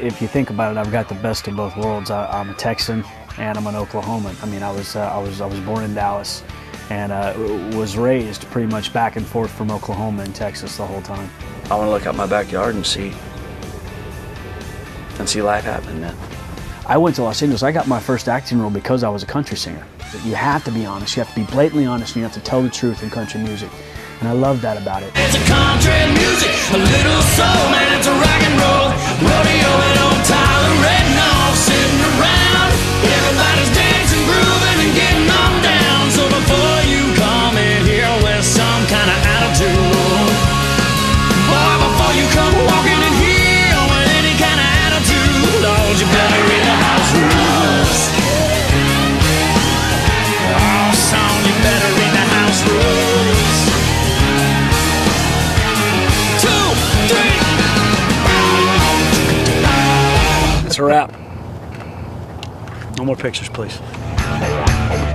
if you think about it, I've got the best of both worlds. I'm a Texan and I'm an Oklahoman. I mean, I was born in Dallas and was raised pretty much back and forth from Oklahoma and Texas the whole time. I want to look out my backyard and see life happening, man. I went to Los Angeles. I got my first acting role because I was a country singer. You have to be honest. You have to be blatantly honest, and you have to tell the truth in country music. And I love that about it. It's a country music, a little soul, man, it's a rock and roll. Rodeo and old Tyler Redden all sitting around. Everybody's dancing, grooving, and getting on down. So before you come in here with some kind of attitude, boy, before you come walking in here with any kind of attitude, Lord, you better read the house rules. Oh, son, you better read the house rules. It's a wrap. No more pictures, please.